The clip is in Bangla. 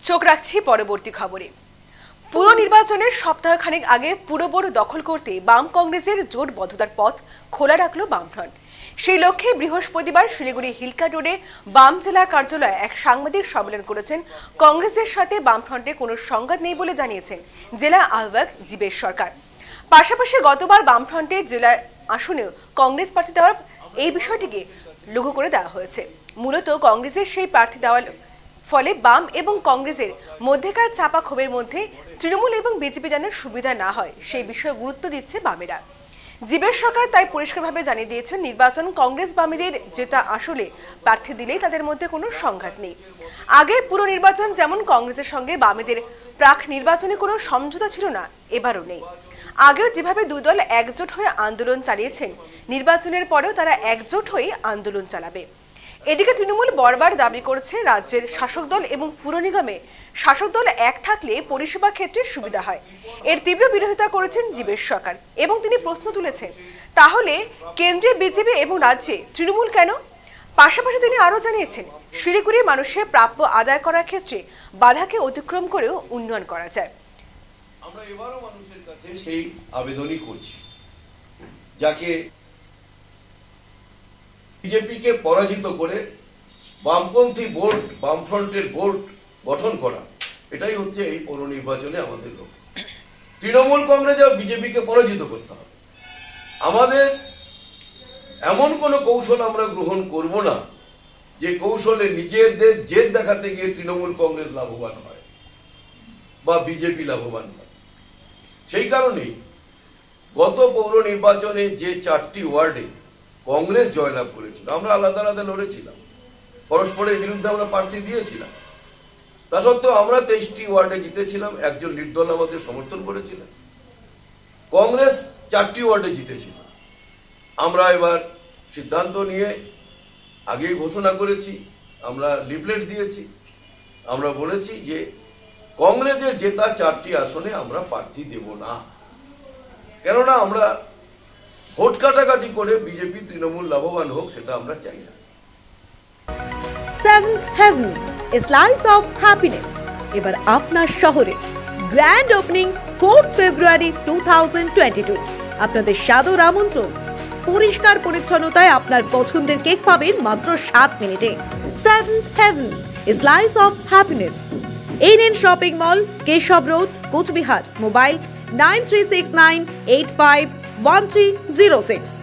চোখ রাখছি পরবর্তী খবরে। পুর নির্বাচনের সপ্তাহখানেক আগে পুরবোর্ড দখল করতে বাম কংগ্রেসের জোটবদ্ধতার পথ খোলা রাখল বামফ্রন্ট। সেই লক্ষ্যে বৃহস্পতিবার শিলিগুড়ি হিলকা রোডে বাম জেলা কার্যালয়ে এক সাংবাদিক সম্মেলন করেছেন। কংগ্রেসের সাথে বামফ্রন্টে কোনো সংঘাত নেই বলে জানিয়েছেন জেলা আহ্বায়ক জীবেশ সরকার। পাশাপাশি গতবার বামফ্রন্টে জেলা আসনেও কংগ্রেস প্রার্থী দেওয়ার এই বিষয়টিকে লঘু করে দেওয়া হয়েছে। মূলত কংগ্রেসের সেই প্রার্থী দেওয়ার ফলে বাম এবং কংগ্রেসের মধ্যেকার চাপা ক্ষোভের মধ্যে তৃণমূল এবং বিজেপি যেন সুবিধা না হয় সেই বিষয়ে গুরুত্ব দিচ্ছে বামেরা। জীবেশ সরকার তাই পরিষ্কারভাবে জানিয়ে দিয়েছেন, নির্বাচন কংগ্রেস বামেদের জেতা আসলে প্রার্থী দিলেই তাদের মধ্যে কোনো সংঘাত নেই। আগে পুরো নির্বাচন যেমন কংগ্রেসের সঙ্গে বামেদের প্রাক নির্বাচনে কোনো সমঝোতা ছিল না, এবারও নেই। আগেও যেভাবে দুই দল একজোট হয়ে আন্দোলন চালিয়েছেন, নির্বাচনের পরেও তারা একজোট হয়ে আন্দোলন চালাবে। এদিকে তৃণমূল বারবার দাবি করছে রাজ্যের শাসক দল এবং পুর নিগমে শাসক দল এক থাকলে পরিষেবা ক্ষেত্রে সুবিধা হয়। এর তীব্র বিরোধিতা করেছেন জীবেশ সরকার এবং তিনি প্রশ্ন তুলেছেন, তাহলে কেন্দ্রে বিজেপি এবং রাজ্যে তৃণমূল কেন? পাশাপাশি তিনি আরও জানিয়েছেন, শিলিগুড়ি মানুষের প্রাপ্য আদায় করার ক্ষেত্রে বাধাকে অতিক্রম করেও উন্নয়ন করা যায়। আমরা এবারও মানুষের কাছে সেই আবেদনই করছি, যাকে বিজেপিকে পরাজিত করে বামপন্থী বোর্ড, বামফ্রন্টের বোর্ড গঠন করা, এটাই হচ্ছে এই পৌর নির্বাচনে আমাদের লক্ষ্য। তৃণমূল কংগ্রেস আর বিজেপিকে পরাজিত করতে হবে। আমাদের এমন কোনো কৌশল আমরা গ্রহণ করব না যে কৌশলে নিজেদের জেদ দেখাতে গিয়ে তৃণমূল কংগ্রেস লাভবান হয় বা বিজেপি লাভবান হয়। সেই কারণেই গত পৌর নির্বাচনে যে 4টি ওয়ার্ডে কংগ্রেস জয়লাভ করেছিল, আমরা আলাদা আলাদা লড়েছিলাম, পরস্পরের বিরুদ্ধে আমরা প্রার্থী দিয়েছিলাম। তা সত্ত্বেও আমরা 23টি ওয়ার্ডে জিতেছিলাম, একজন নির্দল আমাদের সমর্থন করেছিলেন। কংগ্রেস 4টি ওয়ার্ডে জিতেছিল। আমরা এবার সিদ্ধান্ত নিয়ে আগেই ঘোষণা করেছি, আমরা লিফলেট দিয়েছি, আমরা বলেছি যে কংগ্রেসের জেতা 4টি আসনে আমরা প্রার্থী দেব না, কেননা আমরা ভোট কাটাকাটি করে বিজেপি তৃণমূল লাভবান হোক সেটা আমরা চাই না। Seventh Heaven, a slice of happiness এবার আপনার শহরে গ্র্যান্ড ওপেনিং 4 ফেব্রুয়ারি 2022। আপনাদের সাদর আমন্ত্রণ। পরিষ্কার পরিচ্ছন্নতায় আপনার পছন্দের কেক পাবেন মাত্র 7 মিনিটে। Seventh Heaven, a slice of happiness, NN shopping mall, Keshab road, Coochbehar. Mobile 9369851306।